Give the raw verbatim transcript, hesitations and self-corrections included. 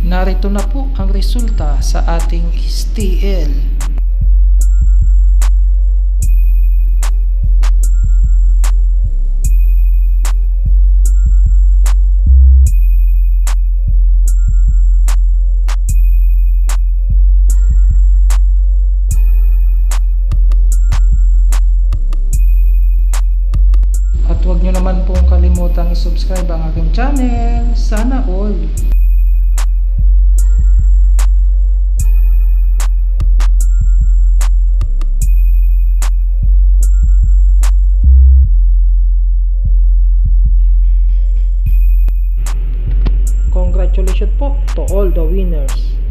Narito na po ang resulta sa ating S T L. At huwag nyo naman pong kalimutang i-subscribe ang aking channel. Sana all! Congratulations po to all the winners.